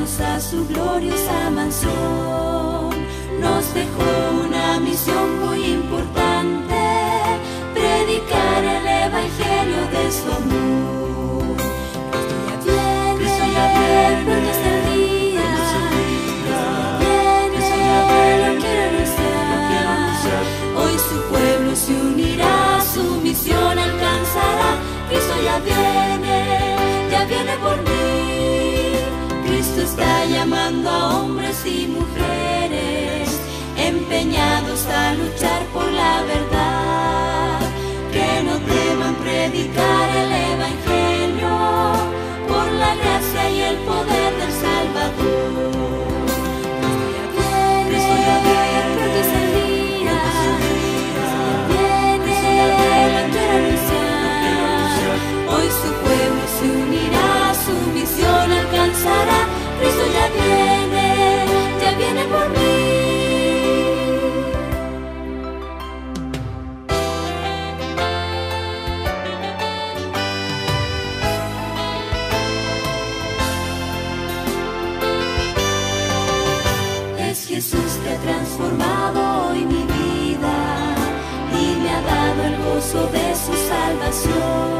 llevarnos a su gloriosa mansión. Nos dejó una misión muy importante: predicar el evangelio de su amor. Cristo ya viene, pronto es el día. Cristo ya viene, lo quiero anunciar. Hoy su pueblo se unirá, su misión alcanzará. Cristo ya viene por mí. Cristo está llamando a hombres y mujeres empeñados a luchar por la verdad, que no teman predicar el evangelio por la gracia y el poder del Salvador. Cristo ya viene, pronto es el día. Cristo ya viene, lo quiero anunciar. Hoy su pueblo se unirá, su misión alcanzará. Cristo ya viene por mí. Es Jesús que ha transformado hoy mi vida y me ha dado el gozo de su salvación.